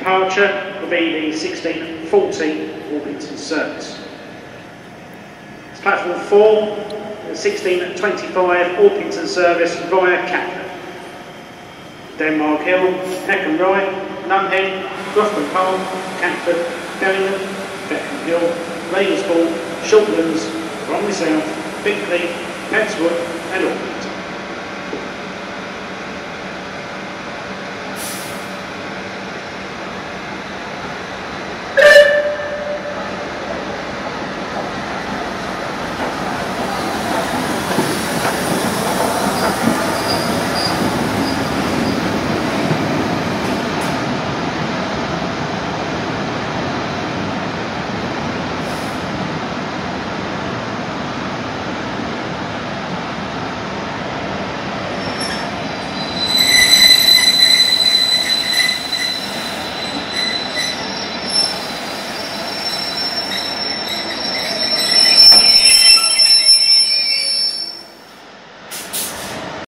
departure will be the 1640 Orpington service. It's platform 4, the 1625 Orpington service via Catford. Denmark Hill, Heckham Rye, Nunhead, Grafton Park, Catford, Bellingham, Beckham Hill, Ravensbourne, Shortlands, Bromley South, Bickley, Pettswood and Orpington.